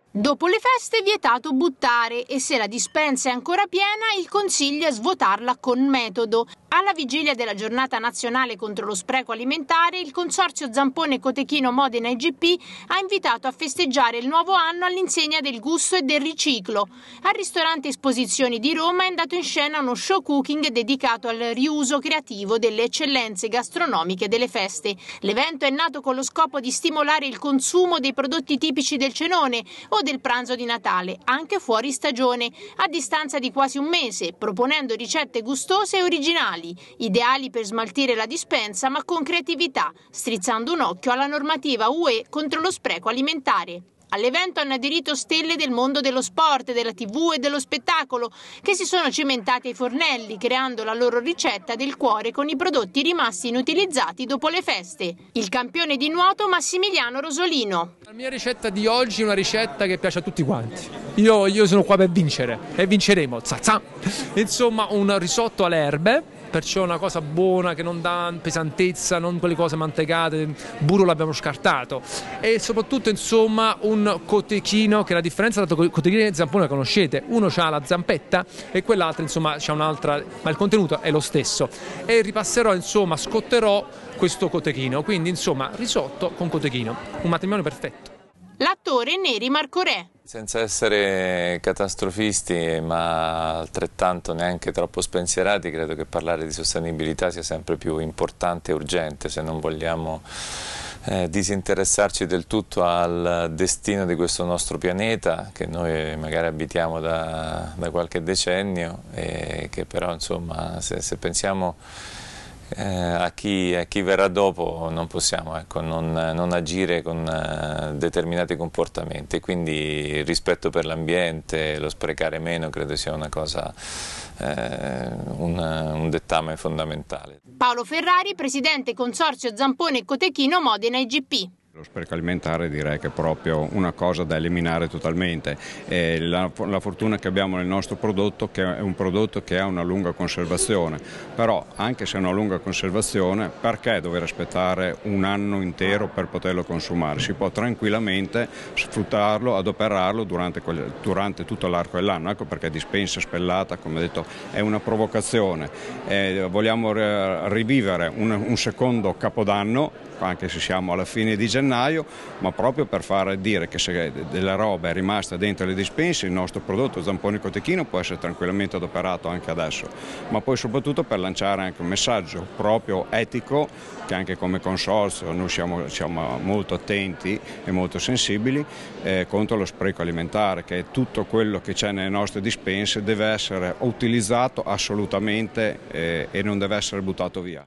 Dopo le feste è vietato buttare e se la dispensa è ancora piena il consiglio è svuotarla con metodo. Alla vigilia della giornata nazionale contro lo spreco alimentare, il consorzio Zampone Cotechino Modena IGP ha invitato a festeggiare il nuovo anno all'insegna del gusto e del riciclo. Al ristorante Esposizioni di Roma è andato in scena uno show cooking dedicato al riuso creativo delle eccellenze gastronomiche delle feste. L'evento è nato con lo scopo di stimolare il consumo dei prodotti tipici del cenone o del pranzo di Natale, anche fuori stagione, a distanza di quasi un mese, proponendo ricette gustose e originali, ideali per smaltire la dispensa ma con creatività, strizzando un occhio alla normativa UE contro lo spreco alimentare. All'evento hanno aderito stelle del mondo dello sport, della TV e dello spettacolo, che si sono cimentate ai fornelli, creando la loro ricetta del cuore con i prodotti rimasti inutilizzati dopo le feste. Il campione di nuoto Massimiliano Rosolino. La mia ricetta di oggi è una ricetta che piace a tutti quanti. Io sono qua per vincere e vinceremo. Zazà. Insomma, un risotto alle erbe. Perciò una cosa buona che non dà pesantezza, non quelle cose mantecate, il burro l'abbiamo scartato e soprattutto insomma un cotechino che la differenza tra cotechino e zampone la conoscete, uno ha la zampetta e quell'altro insomma c'ha un'altra, ma il contenuto è lo stesso e ripasserò insomma, scotterò questo cotechino, quindi insomma risotto con cotechino, un matrimonio perfetto. L'attore Neri Marco Re. Senza essere catastrofisti ma altrettanto neanche troppo spensierati, credo che parlare di sostenibilità sia sempre più importante e urgente se non vogliamo disinteressarci del tutto al destino di questo nostro pianeta che noi magari abitiamo da qualche decennio e che però insomma se pensiamo a chi verrà dopo non possiamo non agire con determinati comportamenti, quindi il rispetto per l'ambiente, lo sprecare meno credo sia una cosa, un dettame fondamentale. Paolo Ferrari, presidente consorzio Zampone Cotechino Modena IGP. Lo spreco alimentare direi che è proprio una cosa da eliminare totalmente. La fortuna che abbiamo nel nostro prodotto che è un prodotto che ha una lunga conservazione, però anche se ha una lunga conservazione perché dover aspettare un anno intero per poterlo consumare? Si può tranquillamente sfruttarlo, adoperarlo durante tutto l'arco dell'anno, ecco perché dispensa spellata, come detto, è una provocazione. Vogliamo rivivere un secondo Capodanno, anche se siamo alla fine di gennaio, ma proprio per far dire che se della roba è rimasta dentro le dispense il nostro prodotto Zampone Cotechino può essere tranquillamente adoperato anche adesso, ma poi soprattutto per lanciare anche un messaggio proprio etico che anche come consorzio noi siamo molto attenti e molto sensibili contro lo spreco alimentare, che tutto quello che c'è nelle nostre dispense deve essere utilizzato assolutamente e non deve essere buttato via.